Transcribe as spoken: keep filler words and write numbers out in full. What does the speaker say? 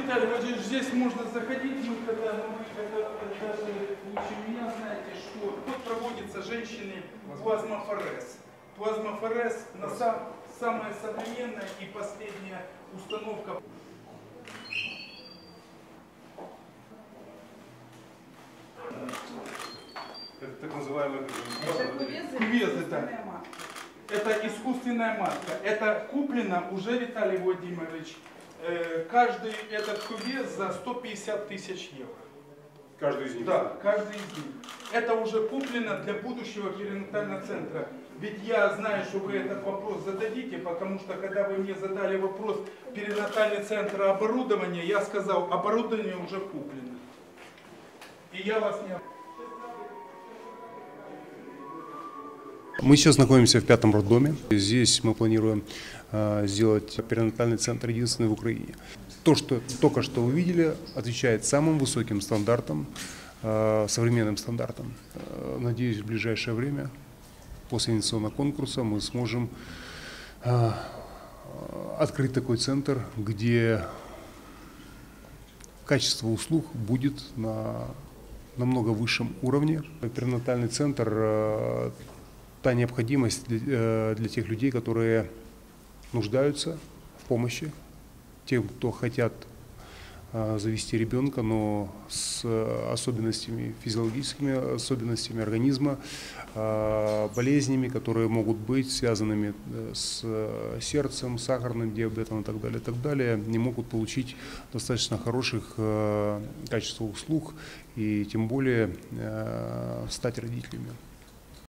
Виталий Владимирович, здесь можно заходить, мы когда, ну, вы это даже лучше меня знаете, что тут проводится женщины плазмофорез. Плазмофорез на сам, самая современная и последняя установка. Это так называемый кувезы, да. Это искусственная матка. Это куплено уже, Виталий Владимирович, э, каждый этот кувез за сто пятьдесят тысяч евро. Каждый из них? Да, каждый из них. Это уже куплено для будущего перинатального центра. Ведь я знаю, что вы этот вопрос зададите, потому что когда вы мне задали вопрос перинатальный центр оборудования, я сказал, оборудование уже куплено. И я вас не... Мы сейчас находимся в пятом роддоме. Здесь мы планируем э, сделать перинатальный центр единственный в Украине. То, что только что увидели, отвечает самым высоким стандартам, э, современным стандартам. Э, надеюсь, в ближайшее время, после инвестиционного конкурса, мы сможем э, открыть такой центр, где качество услуг будет на намного высшем уровне. Перинатальный центр э, та необходимость для, для тех людей, которые нуждаются в помощи, тем, кто хотят а, завести ребенка, но с особенностями, физиологическими особенностями организма, а, болезнями, которые могут быть связанными с сердцем, сахарным диабетом и так далее, и так далее, не могут получить достаточно хороших а, качеств услуг и тем более а, стать родителями.